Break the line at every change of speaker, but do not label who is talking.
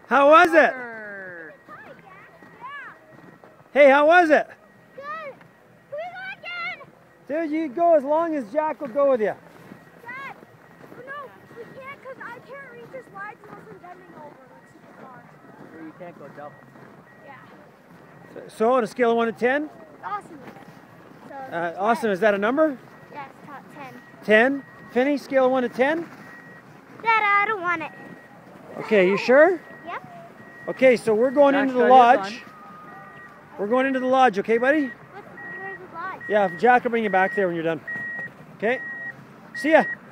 How was it? Hey, how was it?
Good. Can we go again?
Dude, you go as long as Jack will go with you.
Dad, no, we can't because I can't reach the slides unless I'm bending over like super far.
Or you can't go double.
Yeah.
So on a scale of 1 to 10?
Awesome. So,
Awesome, is that a number?
yes, top 10.
10? Finney, scale of 1 to 10?
Dad, I don't want it.
Okay, you sure?
Yep.
Okay, so we're going into the lodge. We're going into the lodge, okay, buddy?
Where's the lodge?
Yeah, Jack will bring you back there when you're done. Okay? See ya.